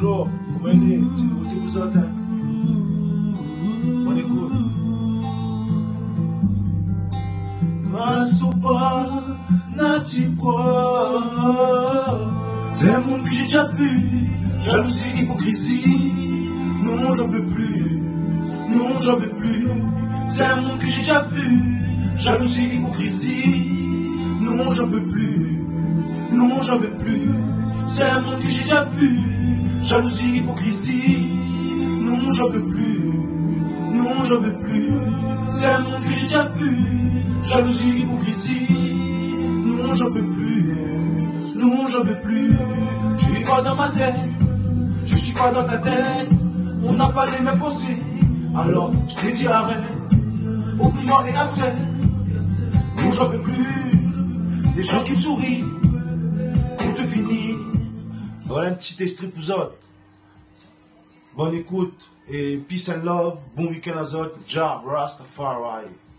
Bonjour, comment est-ce que vous êtes? On écoute. Masupa Natipwa. C'est un monde que j'ai déjà vu. Jalousie, hypocrisie. Non, j'en veux plus. Non, j'en veux plus. C'est un monde que j'ai déjà vu. Jalousie, hypocrisie. Non, j'en veux plus. Non, j'en veux plus. C'est un monde que j'ai déjà vu. Jalousie, hypocrisie. Non, j'en veux plus. Non, j'en veux plus. C'est un monde que j'ai déjà vu. Jalousie, hypocrisie. Non, j'en veux plus. Non, j'en veux plus. Tu es pas dans ma tête. Je suis pas dans ta tête. On n'a pas les mêmes pensées. Alors, je t'ai dit arrête. Oublie-moi et accepte. Non, j'en veux plus. Des gens qui me sourient. Pour te finir. Voilà un petit extrait pour vous autres. Bonne écoute et peace and love. Bon week-end à vous autres. Ja Rastafari.